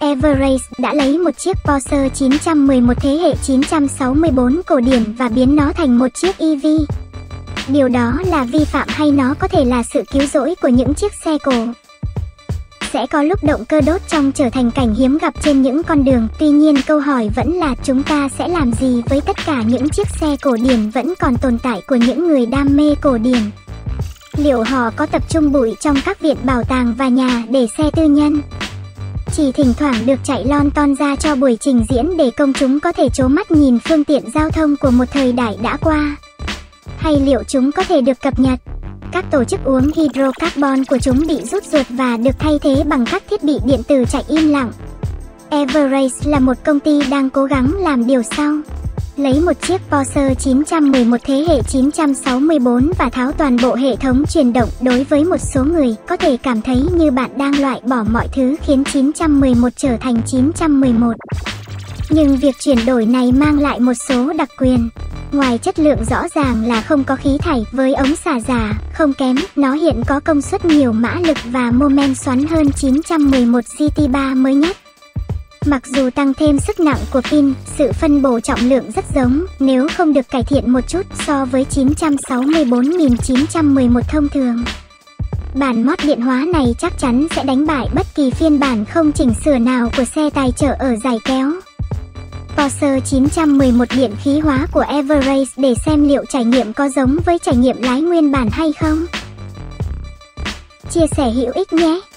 Everrace đã lấy một chiếc Porsche 911 thế hệ 964 cổ điển và biến nó thành một chiếc EV. Điều đó là vi phạm hay nó có thể là sự cứu rỗi của những chiếc xe cổ? Sẽ có lúc động cơ đốt trong trở thành cảnh hiếm gặp trên những con đường. Tuy nhiên câu hỏi vẫn là chúng ta sẽ làm gì với tất cả những chiếc xe cổ điển vẫn còn tồn tại của những người đam mê cổ điển? Liệu họ có tập trung bụi trong các viện bảo tàng và nhà để xe tư nhân? Chỉ thỉnh thoảng được chạy lon ton ra cho buổi trình diễn để công chúng có thể trố mắt nhìn phương tiện giao thông của một thời đại đã qua? Hay liệu chúng có thể được cập nhật? Các tổ chức uống hydrocarbon của chúng bị rút ruột và được thay thế bằng các thiết bị điện tử chạy im lặng. Everrace là một công ty đang cố gắng làm điều sau. Lấy một chiếc Porsche 911 thế hệ 964 và tháo toàn bộ hệ thống truyền động. Đối với một số người, có thể cảm thấy như bạn đang loại bỏ mọi thứ khiến 911 trở thành 911. Nhưng việc chuyển đổi này mang lại một số đặc quyền. Ngoài chất lượng rõ ràng là không có khí thải với ống xả giả, không kém, nó hiện có công suất nhiều mã lực và mô men xoắn hơn 911 GT3 mới nhất. Mặc dù tăng thêm sức nặng của pin, sự phân bổ trọng lượng rất giống, nếu không được cải thiện một chút so với 964.911 thông thường. Bản mod điện hóa này chắc chắn sẽ đánh bại bất kỳ phiên bản không chỉnh sửa nào của xe tài trợ ở giải kéo. Porsche 911 điện khí hóa của Everrace để xem liệu trải nghiệm có giống với trải nghiệm lái nguyên bản hay không. Chia sẻ hữu ích nhé!